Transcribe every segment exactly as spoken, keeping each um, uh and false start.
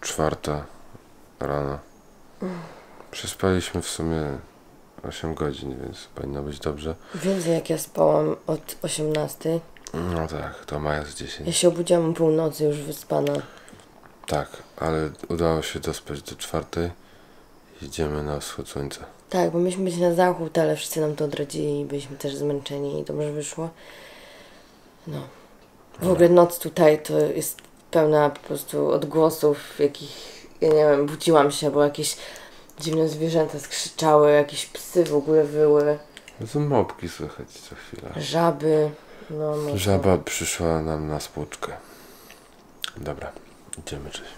czwarta rano. Przespaliśmy w sumie osiem godzin, więc powinno być dobrze. Więcej jak ja spałam od osiemnastej. No tak, to Maja z dziesięć. Ja się obudziłam o północy już wyspana. Tak, ale udało się dospać do czwartej. Idziemy na wschód słońca. Tak, bo mieliśmy być na zachód, ale wszyscy nam to odradzili i byliśmy też zmęczeni i dobrze wyszło. No. W ogóle noc tutaj to jest pełna po prostu odgłosów, jakich, ja nie wiem, budziłam się, bo jakieś dziwne zwierzęta skrzyczały, jakieś psy w ogóle wyły. To mopki słychać co chwilę. Żaby. No, no Żaba to... przyszła nam na spłuczkę. Dobra, idziemy cześć.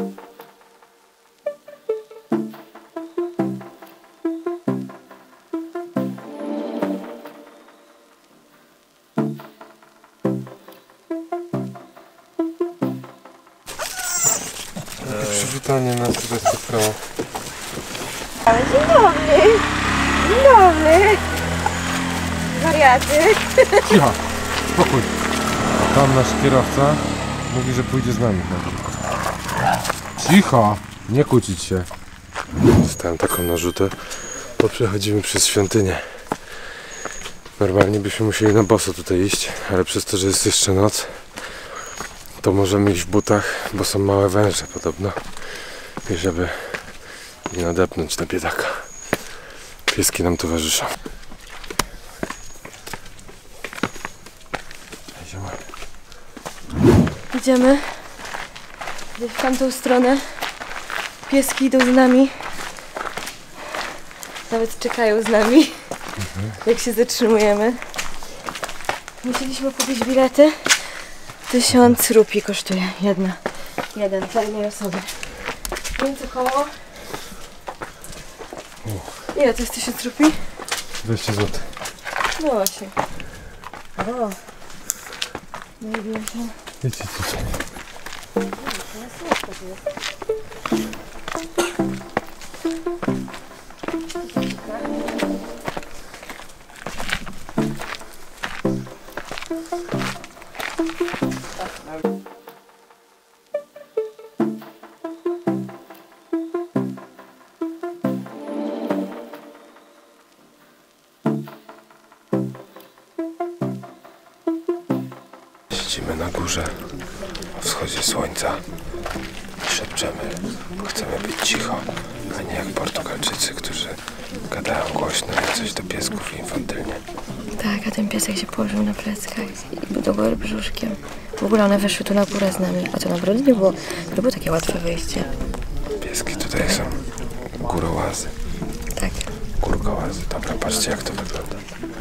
Przywitanie na Sylwester Pro. Dzień dobry! Dzień dobry! Wariaty! Cicho! Spokój! Tam nasz kierowca mówi, że pójdzie z nami. Cicho! Nie kłócić się. Dostałem taką narzutę, bo przechodzimy przez świątynię. Normalnie byśmy musieli na boso tutaj iść, ale przez to, że jest jeszcze noc, to możemy iść w butach, bo są małe węże podobno. I żeby nie nadepnąć na biedaka. Pieski nam towarzyszą. Idziemy gdzieś w tamtą stronę. Pieski idą z nami. Nawet czekają z nami, mhm. jak się zatrzymujemy. Musieliśmy kupić bilety. Tysiąc rupii kosztuje jedna. Jeden dla jednej osoby. Więc około... Ile to jest tysiąc rupii? dwieście złotych. No właśnie. O. No i wiem tam. Idźcie tutaj. Siedzimy na górze o wschodzie słońca i szepczemy, chcemy być cicho, a nie jak Portugalczycy, którzy gadają głośno i coś do piesków infantylnie. Tak, a ten piesek się położył na pleckach i do góry brzuszkiem. W ogóle one weszły tu na górę z nami, a to naprawdę nie było, nie było takie łatwe wyjście. Pieski tutaj są górołazy. Tak. Górkołazy. Dobra, patrzcie jak to wygląda.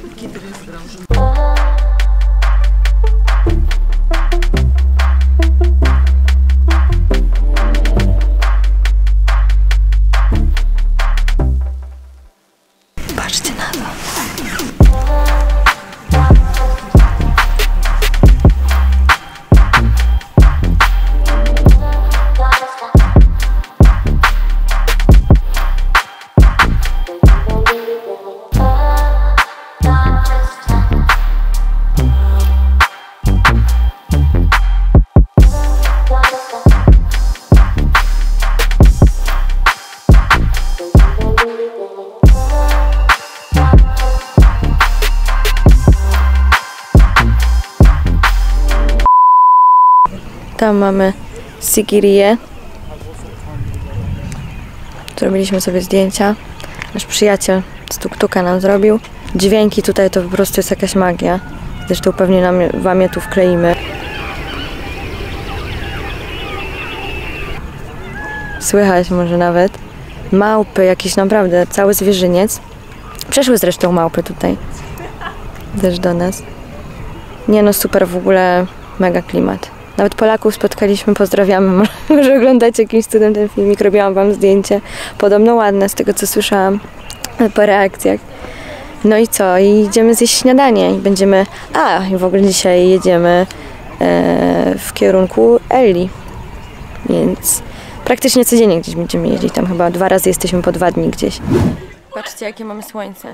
Patrzcie na to. Tam mamy Sigirię. Zrobiliśmy sobie zdjęcia. Nasz przyjaciel z tuk-tuka nam zrobił. Dźwięki tutaj to po prostu jest jakaś magia. Zresztą pewnie nam, wam je tu wkleimy. Słychać może nawet. Małpy, jakieś naprawdę, cały zwierzyniec. Przeszły zresztą małpy tutaj. Też do nas. Nie no, super w ogóle, mega klimat. Nawet Polaków spotkaliśmy, pozdrawiamy. Może, może oglądacie jakimś cudem ten filmik, robiłam wam zdjęcie. Podobno ładne, z tego co słyszałam po reakcjach. No i co? I idziemy zjeść śniadanie i będziemy... A, i w ogóle dzisiaj jedziemy e, w kierunku Elli. Więc praktycznie codziennie gdzieś będziemy jeździć. Tam chyba dwa razy jesteśmy po dwa dni gdzieś. Patrzcie, jakie mamy słońce.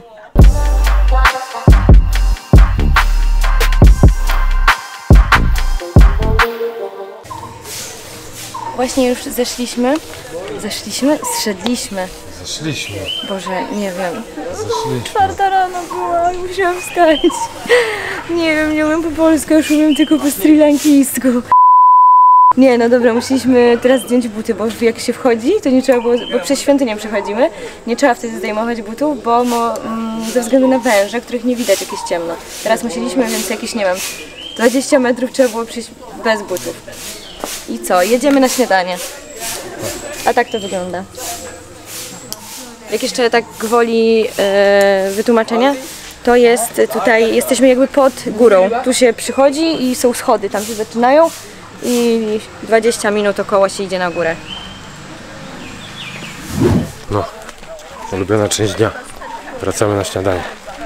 Właśnie już zeszliśmy. Zeszliśmy? Zszedliśmy. Zeszliśmy. Boże, nie wiem. Zeszliśmy. Czwarta rano była i musiałam wstać. Nie wiem, nie umiem po polsku, już umiem tylko po srilankijsku. Nie, no dobra, musieliśmy teraz zdjąć buty, bo jak się wchodzi, to nie trzeba było, bo przez świątynię przechodzimy, nie trzeba wtedy zdejmować butów, bo mo, mm, ze względu na węże, których nie widać, jak jest ciemno. Teraz musieliśmy, więc jakieś, nie wiem, dwadzieścia metrów trzeba było przyjść bez butów. I co? Jedziemy na śniadanie. A tak to wygląda. Jak jeszcze tak gwoli e, wytłumaczenia, to jest tutaj, jesteśmy jakby pod górą. Tu się przychodzi i są schody, tam się zaczynają i dwadzieścia minut około się idzie na górę. No, ulubiona część dnia. Wracamy na śniadanie.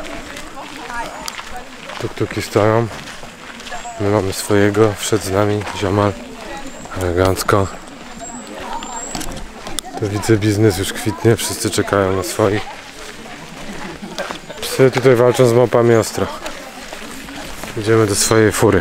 Tuk-tuki stoją. My mamy swojego, wszedł z nami ziomal. Elegancko. Tu widzę, biznes już kwitnie, wszyscy czekają na swoich. Psy tutaj walczą z małpami ostro. Idziemy do swojej fury.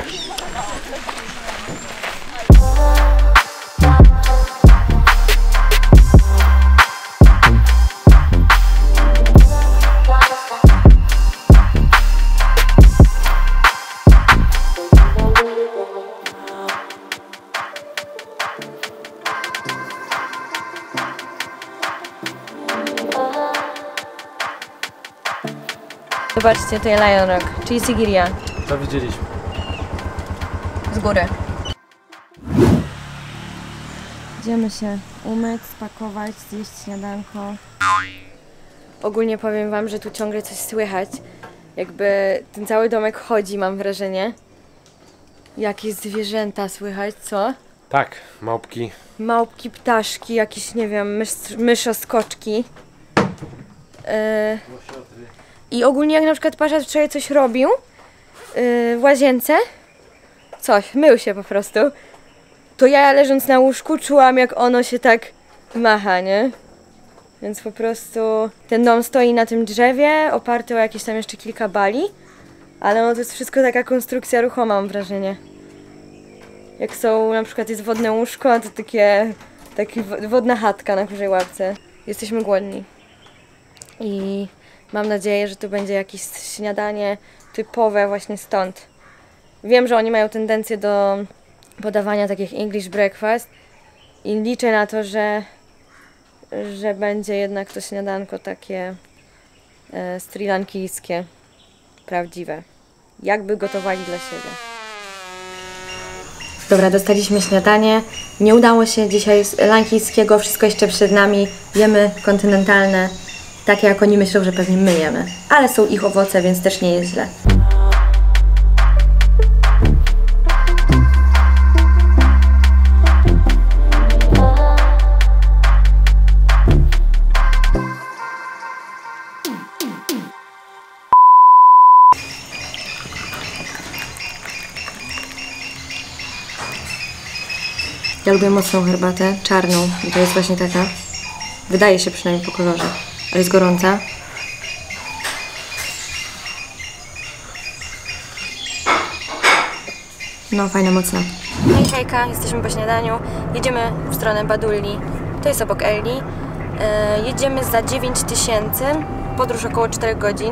Zobaczcie, to jest Lion Rock, czyli Sigiriya. To widzieliśmy. Z góry. Idziemy się umyć, spakować, zjeść śniadanko. Ogólnie powiem wam, że tu ciągle coś słychać. Jakby ten cały domek chodzi, mam wrażenie. Jakieś zwierzęta słychać, co? Tak, małpki. Małpki, ptaszki, jakieś, nie wiem, mysz, myszoskoczki. Yy... I ogólnie jak na przykład Pasza wczoraj coś robił yy, w łazience, coś, mył się po prostu, to ja leżąc na łóżku czułam, jak ono się tak macha, nie? Więc po prostu ten dom stoi na tym drzewie, oparty o jakieś tam jeszcze kilka bali, ale no to jest wszystko taka konstrukcja ruchoma, mam wrażenie. Jak są, na przykład jest wodne łóżko, to takie, taka wodna chatka na kurzej łapce. Jesteśmy głodni. I mam nadzieję, że to będzie jakieś śniadanie typowe właśnie stąd. Wiem, że oni mają tendencję do podawania takich English breakfast i liczę na to, że, że będzie jednak to śniadanko takie e, srilankijskie, prawdziwe. Jakby gotowali dla siebie. Dobra, dostaliśmy śniadanie. Nie udało się dzisiaj z lankijskiego, wszystko jeszcze przed nami. Jemy kontynentalne. Takie jak oni myślą, że pewnie my jemy. Ale są ich owoce, więc też nie jest źle. Ja lubię mocną herbatę, czarną. I to jest właśnie taka. Wydaje się przynajmniej po kolorze. Ale jest gorąca. No, fajna, mocna. Hej, hejka, jesteśmy po śniadaniu. Jedziemy w stronę Badulli. To jest obok Elli. E, jedziemy za dziewięć tysięcy. Podróż około czterech godzin.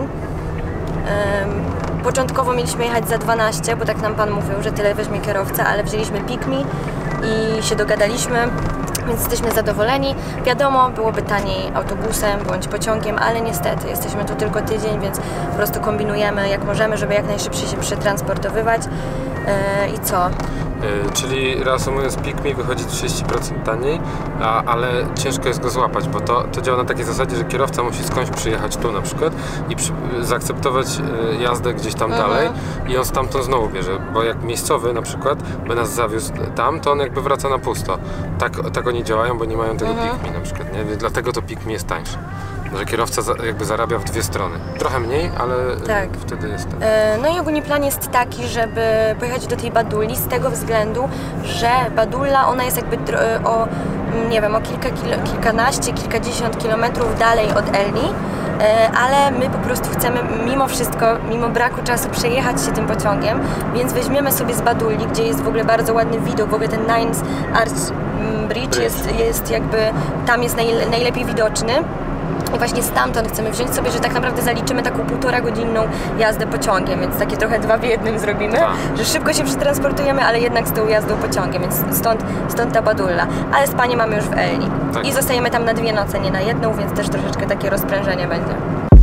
E, początkowo mieliśmy jechać za dwanaście, bo tak nam pan mówił, że tyle weźmie kierowca, ale wzięliśmy Pikmi i się dogadaliśmy. Więc jesteśmy zadowoleni. Wiadomo, byłoby taniej autobusem bądź pociągiem, ale niestety jesteśmy tu tylko tydzień, więc po prostu kombinujemy jak możemy, żeby jak najszybciej się przetransportowywać. Yy, I co? Yy, czyli reasumując, Pikmi wychodzi trzydzieści procent taniej, a, ale ciężko jest go złapać, bo to, to działa na takiej zasadzie, że kierowca musi skądś przyjechać tu na przykład i przy, zaakceptować yy, jazdę gdzieś tam mhm. dalej i on stamtąd znowu bierze, bo jak miejscowy na przykład by nas zawiózł tam, to on jakby wraca na pusto. Tak, tak oni działają, bo nie mają tego mhm. Pikmi na przykład, nie? Więc dlatego to Pikmi jest tańsze. Że kierowca za, jakby zarabia w dwie strony. Trochę mniej, ale tak. Wtedy jest tak. E, no i ogólnie plan jest taki, żeby pojechać do tej Badulli z tego względu, że Badulla, ona jest jakby o, nie wiem, o kilka, kilo, kilkanaście, kilkadziesiąt kilometrów dalej od Elli, e, ale my po prostu chcemy mimo wszystko, mimo braku czasu przejechać się tym pociągiem, więc weźmiemy sobie z Badulli, gdzie jest w ogóle bardzo ładny widok, w ogóle ten Nines Arch ten bridge jest, jest jakby, tam jest naj, najlepiej widoczny. I właśnie stamtąd chcemy wziąć sobie, że tak naprawdę zaliczymy taką półtora godzinną jazdę pociągiem, więc takie trochę dwa w jednym zrobimy, A. że szybko się przetransportujemy, ale jednak z tą jazdą pociągiem, więc stąd, stąd ta badulla. Ale spanie mamy już w Elni. Tak. I zostajemy tam na dwie noce, nie na jedną, więc też troszeczkę takie rozprężenie będzie.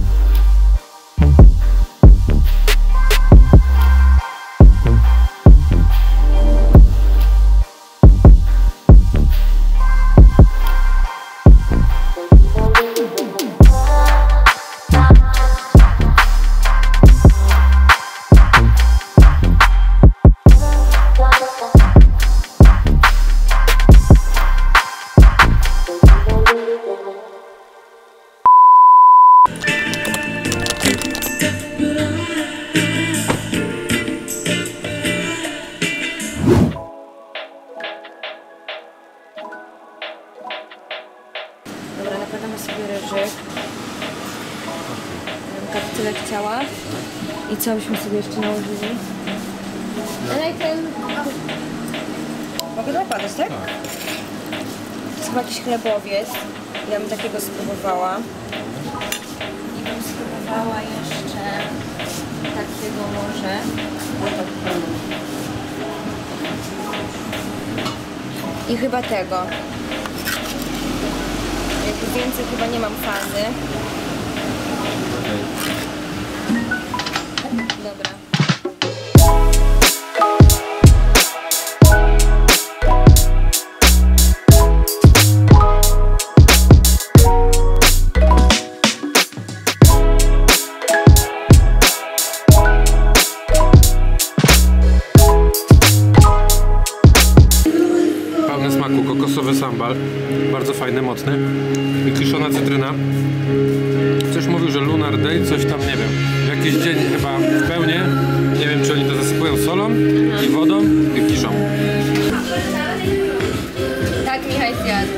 Dobra, nakładamy sobie ryżyk. Tak tyle chciała. I co byśmy sobie jeszcze nałożyli? Ale ten... Mogę nakładać, tak? Tak. To jest chyba jakiś chlebowiec. Ja bym takiego spróbowała. I bym spróbowała jeszcze takiego może. I chyba tego. Więcej chyba nie mam fazy. Dobra. Pełne smaku, kokosowy sambal. Bardzo fajny, mocny. I kiszona cytryna. Coś mówił, że Lunar Day, coś tam, nie wiem. Jakiś dzień chyba w pełni. Nie wiem, czy oni to zasypują solą i wodą i kiszą. Tak, Michał zjadł.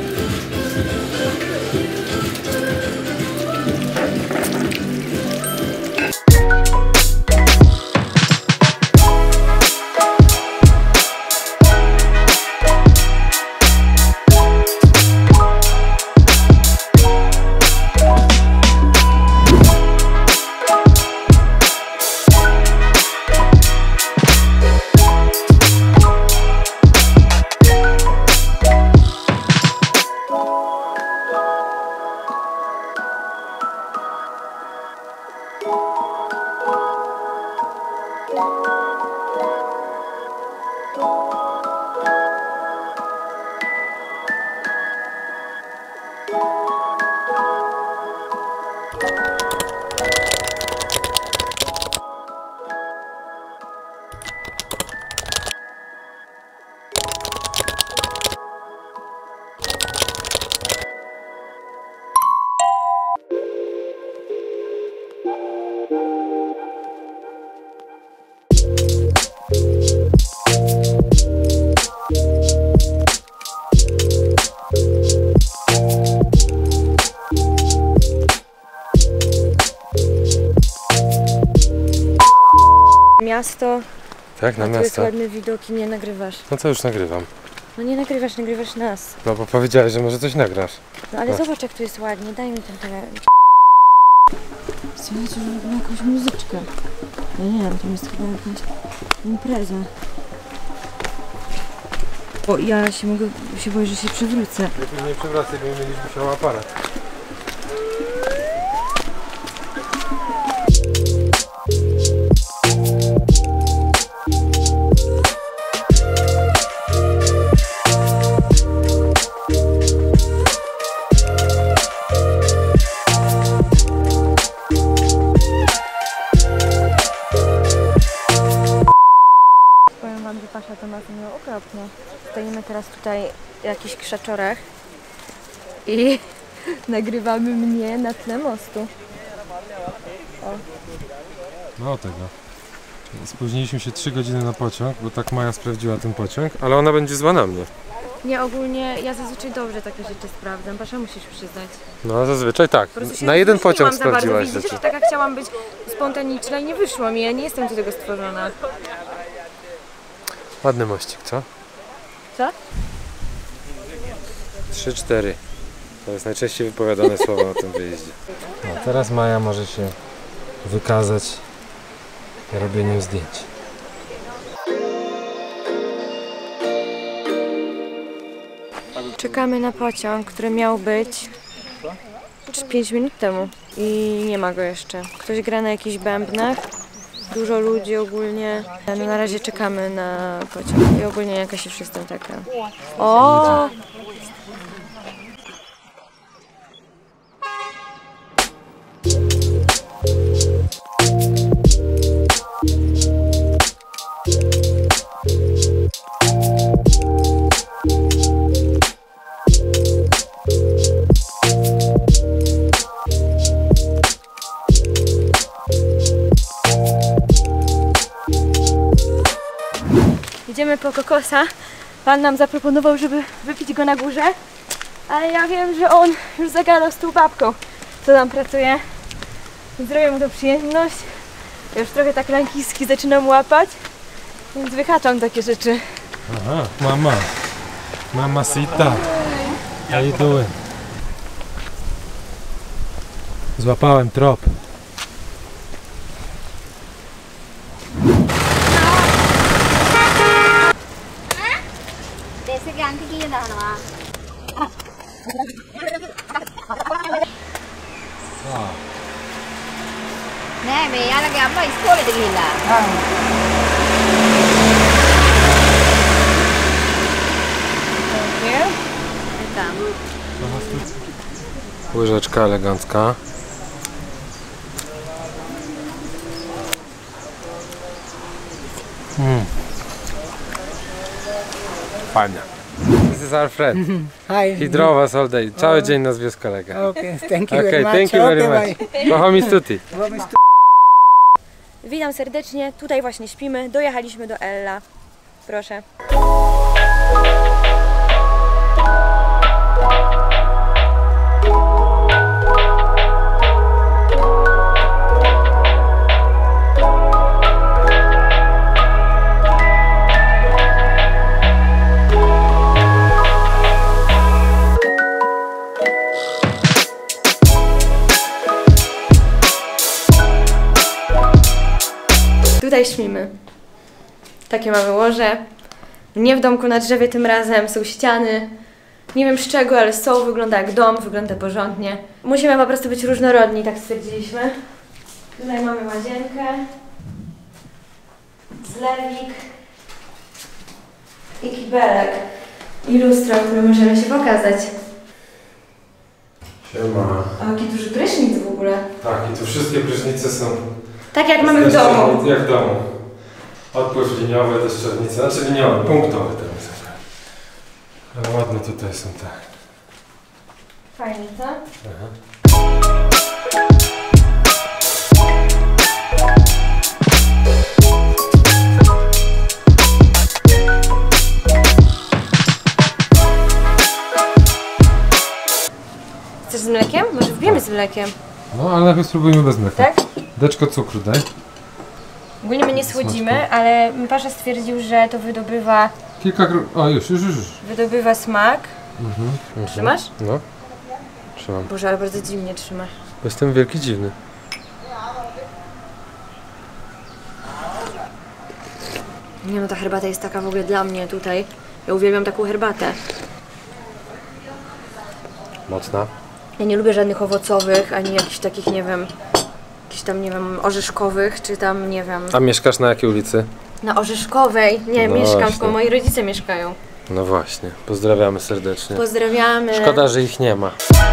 Miasto. Tak, na a tu miasto. jest ładne widoki, nie nagrywasz. No to już nagrywam. No nie nagrywasz, nagrywasz nas. No bo powiedziałeś, że może coś nagrasz. No ale no. Zobacz, jak tu jest ładnie, daj mi ten telefon. Słuchajcie, że robię jakąś muzyczkę. Ja nie wiem, to jest chyba jakaś impreza. Bo ja się mogę, się boję, że się przewrócę. Lepiej nie przewracaj, bo mieliśmy się aparat. Pasza to nas miło okropnie. Stoimy teraz tutaj w jakichś krzaczorach i nagrywamy mnie na tle mostu. O. No tego. Spóźniliśmy się trzy godziny na pociąg, bo tak Maja sprawdziła ten pociąg, ale ona będzie zła na mnie. Nie, ogólnie ja zazwyczaj dobrze takie rzeczy sprawdzam. Pasza, musisz przyznać. No zazwyczaj tak. Na jeden pociąg sprawdziłaś rzeczy. Widzisz, taka chciałam być spontaniczna i nie wyszło mi. Ja nie jestem do tego stworzona. Ładny mościk, co? Co? trzy cztery. To jest najczęściej wypowiadane słowo na tym wyjeździe. No, teraz Maja może się wykazać robieniem zdjęć. Czekamy na pociąg, który miał być pięć minut temu i nie ma go jeszcze. Ktoś gra na jakichś bębnach, dużo ludzi ogólnie. No na razie czekamy na pociąg i ogólnie jakaś już jestem taka. O! Idziemy po kokosa. Pan nam zaproponował, żeby wypić go na górze, ale ja wiem, że on już zagadał z tą babką, co tam pracuje. Więc zrobię mu tą przyjemność. Ja już trochę tak lankiski zaczynam łapać, więc wyhaczam takie rzeczy. Aha, mama. Mamacita. How you doing? Złapałem trop. Nè, mày ăn là cái ấm mày xua lại được hình là. Łyżeczka elegancka. Mm. Fajnie. This is our friend. Hi. He drove us all day. Cały dzień nas wiózł kolega. Okay, thank you Okay, very much. thank you very Okay, much. Kocham tutti. bye. Witam serdecznie, tutaj właśnie śpimy, dojechaliśmy do Ella. Proszę. Tutaj śpimy. Takie mamy łoże. Nie w domku na drzewie tym razem, są ściany. Nie wiem z czego, ale są, wygląda jak dom, wygląda porządnie. Musimy po prostu być różnorodni, tak stwierdziliśmy. Tutaj mamy łazienkę, zlewik i kibelek. I lustro, które możemy się pokazać. Siema. A jaki duży prysznic w ogóle. Tak, i tu wszystkie prysznice są Tak jak mamy w domu. jak w domu. Odpływ liniowy, deszczownice, znaczy liniowy, punktowy teraz. Ale ładne tutaj są te. Fajnie, co? Aha. Chcesz z mlekiem? Może wbijemy z mlekiem. No, ale najpierw spróbujmy bez mleka. Tak? Deczko cukru daj. Ogólnie my nie słodzimy, ale Pasza stwierdził, że to wydobywa, Kilka gru... O, już, już, już. wydobywa smak. Mhm, mhm. Trzymasz? No. Trzymam. Boże, ale bardzo dziwnie trzymasz. Bo jestem wielki dziwny. Nie no, ta herbata jest taka w ogóle dla mnie tutaj. Ja uwielbiam taką herbatę. Mocna. Ja nie lubię żadnych owocowych, ani jakichś takich, nie wiem, jakichś tam, nie wiem, orzeszkowych, czy tam, nie wiem... A mieszkasz na jakiej ulicy? Na Orzeszkowej. Nie, No mieszkam, właśnie. tylko moi rodzice mieszkają. No właśnie. Pozdrawiamy serdecznie. Pozdrawiamy. Szkoda, że ich nie ma.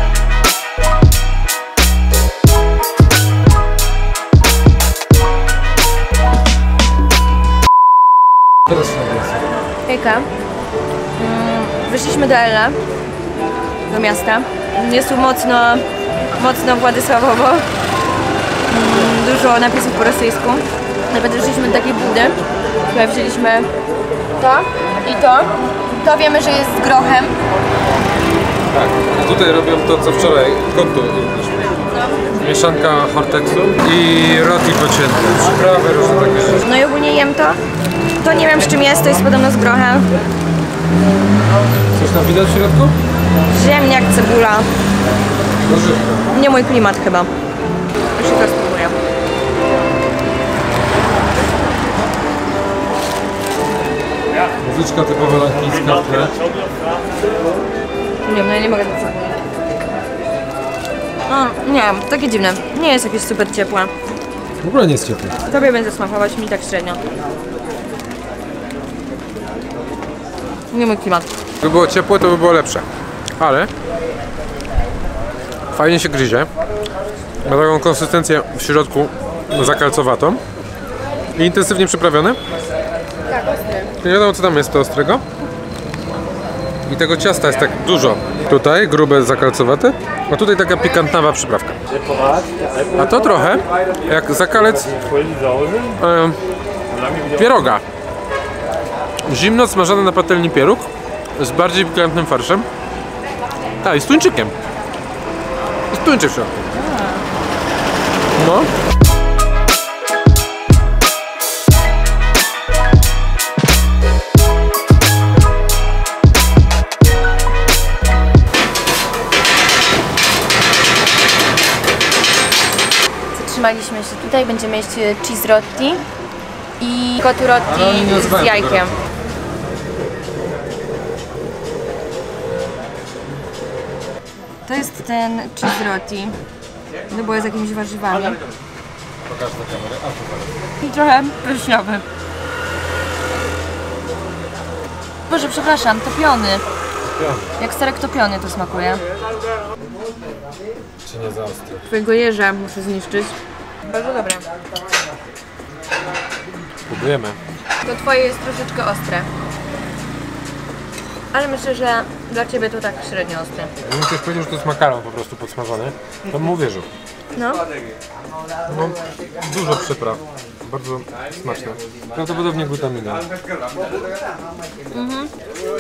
Teraz Hejka. Mm, Wyszliśmy do Ella, do miasta. Jest tu mocno, mocno Władysławowo. Mm, Dużo napisów po rosyjsku. Nawet wyszliśmy do takiej budy. Tutaj wzięliśmy to i to. To wiemy, że jest z grochem. Tak, tutaj robią to, co wczoraj kontu jedliśmy. Mieszanka horteksu i roti pocięte. Przyprawy, różne takie rzeczy. No i ogólnie jem to. To nie wiem z czym jest, to jest podobno z grochem. Coś tam widać w środku? Ziemniak, cebula. Nie mój klimat chyba. Jeszcze teraz spróbuję. Muzyczka typowa lankijska. Nie wiem, no ja nie mogę tego. No, nie, takie dziwne. Nie jest jakieś super ciepłe. W ogóle nie jest ciepłe. Tobie będzie smakować, mi tak średnio. Nie mój klimat. Gdyby było ciepłe, to by było lepsze. Ale fajnie się gryzie. Ma taką konsystencję w środku zakalcowatą. I intensywnie przyprawione. Tak, ostry. Nie wiadomo, co tam jest to ostrego. I tego ciasta jest tak dużo. Tutaj grube, zakalcowate, a tutaj taka pikantnawa przyprawka. A to trochę jak zakalec e, pieroga. Zimno smażony na patelni pieróg z bardziej pikantnym farszem. Tak, i z tuńczykiem. Jest tuńczyk w środku. No. Zatrzymaliśmy się tutaj, będziemy jeść cheese rotti i kotu Ale oni rotti nie nazywają z jajkiem. To jest ten cheese rotti. No bo jest z jakimiś warzywami. Pokaż do kamery. I trochę pleśniowy. Boże, przepraszam, topiony. Jak serek topiony to smakuje. Czy nie za ostry? Twojego jeża muszę zniszczyć. Bardzo dobre. Próbujemy. To twoje jest troszeczkę ostre. Ale myślę, że dla ciebie to tak średnio ostre. Gdybym ktoś powiedział, że to jest makaron po prostu podsmażony, to bym uwierzył. No. No, dużo przypraw. Bardzo smaczne. Prawdopodobnie glutamina. Mhm.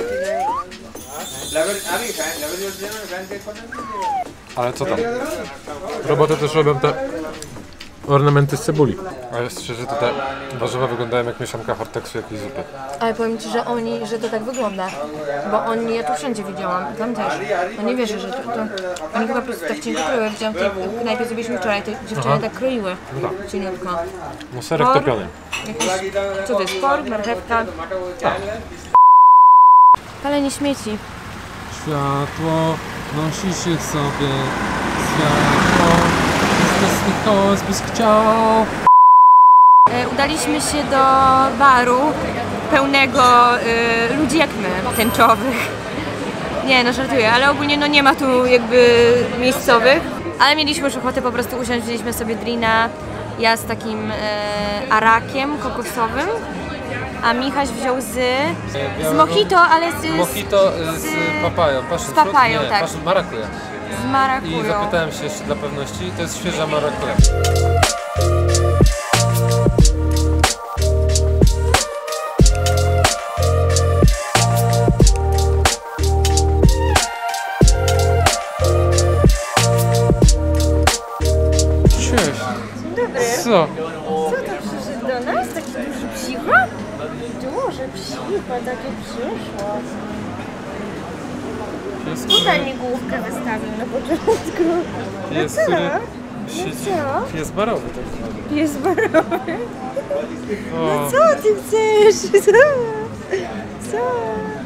Ale co tam? Robotę też robią te ornamenty z cebuli. Ale szczerze, to te warzywa wyglądają jak mieszanka horteksu jakiejś zupy. Ale powiem ci, że oni, że to tak wygląda. Bo oni, ja tu wszędzie widziałam, tam też. No nie wierzę, że to, to oni chyba po prostu tak cienko kroją. Widziałam w tej knajpie, zrobiliśmy wczoraj, te dziewczyny Aha. tak kroiły. No tak. Cieniutko. No serek Por. topiony. Jakiś, co to jest? Por, marchewka. Tak. Palenie śmieci. Światło nosi się sobie. Światło. Jest kosmos chciał. E, udaliśmy się do baru pełnego e, ludzi jak my, tęczowych. Nie no, żartuję, ale ogólnie no nie ma tu jakby miejscowych. Ale mieliśmy już ochotę po prostu usiąść, wzięliśmy sobie drina, ja z takim e, arakiem kokosowym, a Michaś wziął z, z mojito, ale z, Mojito z, z papają, passion z papają, fruit? Nie, tak. passion marakuja. z I marakują. zapytałem się jeszcze dla pewności, to jest świeża marakuja. Cześć. Dobry. Co? Co to przyszedł do nas? Taki duży psicho? Duże psicho, takie przyszło. Jest, Tutaj mi główkę wystawił na początku. jest, co? który No siedzi. co? Jest barowy tak zwany. Jest barowy. O, Co ty chcesz? Co? Co?